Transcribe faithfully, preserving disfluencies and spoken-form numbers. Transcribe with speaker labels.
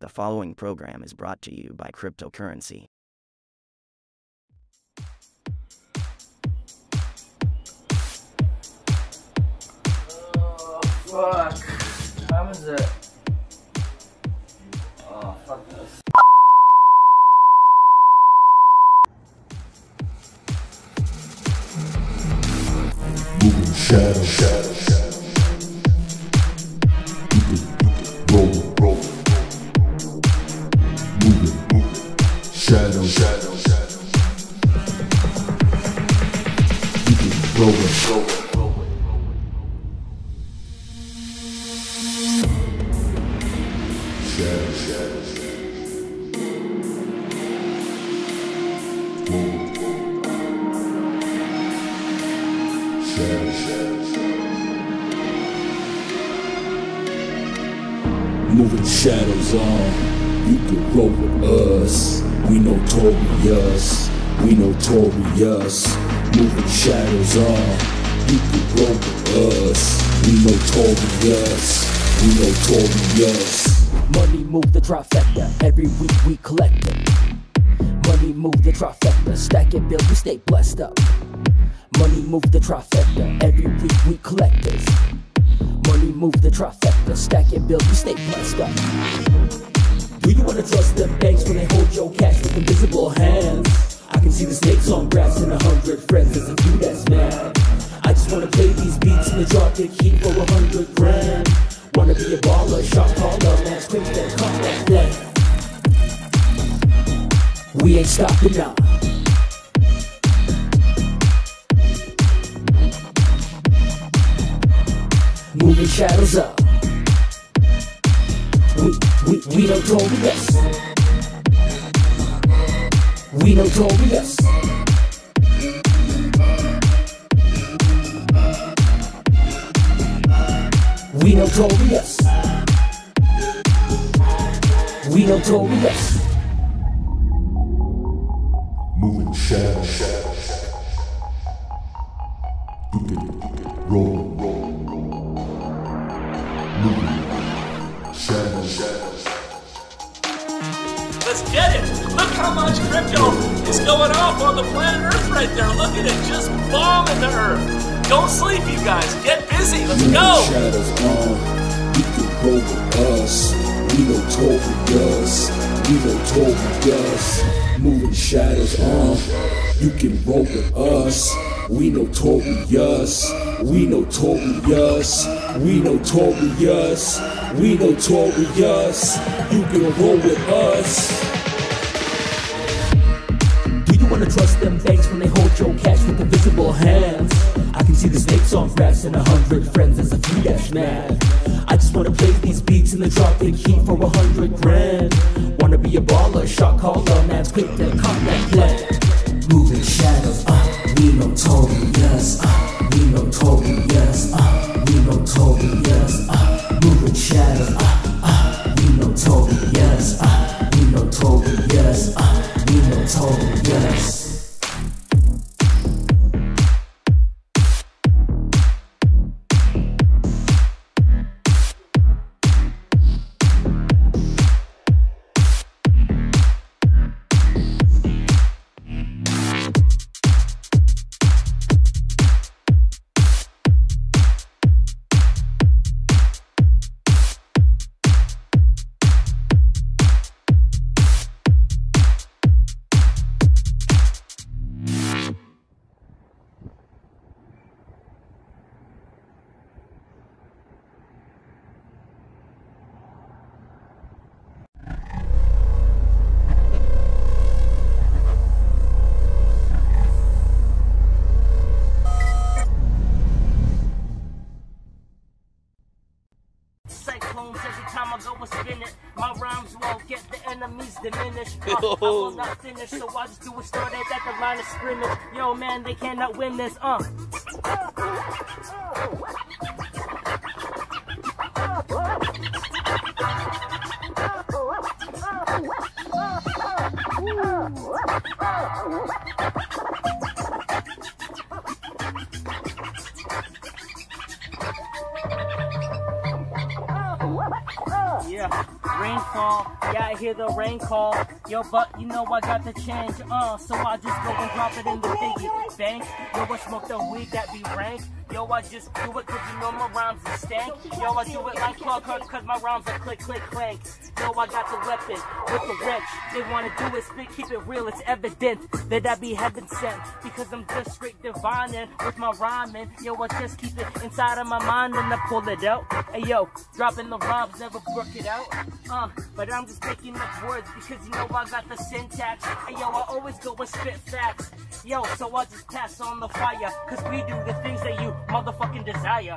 Speaker 1: The following program is brought to you by cryptocurrency.
Speaker 2: Oh, fuck. What time is it? Oh, fuck this.
Speaker 3: Moving shadow, shadow, shadow. You can, you can roll, roll. Moving, moving. Shadow, shadow, shadow. You can roll it, roll it, roll it. Shadow, shadow, shadow. Roll it. Shadow, shadow, shadow. Moving shadows on, you can roll with us. We notorious, we notorious. Moving shadows on, you can roll with us. We notorious, we notorious.
Speaker 4: Money move the trifecta, every week we collect it. Money move the trifecta, stack it, build, we stay blessed up. Money move the trifecta, every week we collect this. Money move the trifecta, stack it, build, we stay blessed up. Do you wanna trust them banks when they hold your cash with invisible hands? I can see the snakes on grass and a hundred friends, there's a few that's mad. I just wanna play these beats in the Tropic heat for a hundred grand. Wanna be a baller, shot caller, man's quick, then come that plan. We ain't stopping now. Moving shadows up. We, we, we notorious. We notorious. We notorious. We notorious.
Speaker 3: Moving shadow, shadow, shadow. You can, you can roll, roll, roll. Moving shadow, shadow.
Speaker 5: Let's get it! Look how much crypto is going off on the planet Earth right there. Look at it, just bombing the Earth. Don't sleep, you guys. Get busy. Let's go!
Speaker 3: Shadows on, you can roll with us. We notorious, we notorious. Moving shadows on, you can roll with us. We notorious, we notorious, we notorious, we notorious. You can roll with us.
Speaker 4: Do you wanna trust them banks when they hold your cash with invisible hands? I can see the snakes on grass and a hundred friends, there's a few that's mad. I just wanna play these beats in the Tropic heat for a hundred grand. Wanna be a baller, shot caller, man's quick, then come that plan. Moving shadows, uh, we notorious, uh, we notorious, uh, we notorious, uh, moving shadows, uh, uh, we notorious, uh, we notorious, uh, we notorious.
Speaker 2: Cyclones every time I go and spin it. My rhymes won't get the enemies diminished. Uh, I will not finish, so I just do it started at the line of scrimmage. Yo, man, they cannot win this. Uh. Yeah, range fall. Yeah, I hear the rain call. Yo, but you know I got the change, uh, so I just go and drop it in the biggie bank. Yo, I smoke the weed that be rank. Yo, I just do it cause you know my rhymes are stank. Yo, I do it like plug hurt cause my rhymes are click, click, clank. Yo, I got the weapon with the wrench. They wanna do it, spit, keep it real. It's evident that I be heaven sent because I'm just straight divine and with my rhyming. Yo, I just keep it inside of my mind and I pull it out. Hey, yo, dropping the rhymes, never work it out. Uh, but I'm just making up words because you know I got the syntax. Hey, yo, I always go and spit facts. Yo, so I just pass on the fire cause we do the things that you motherfucking desire.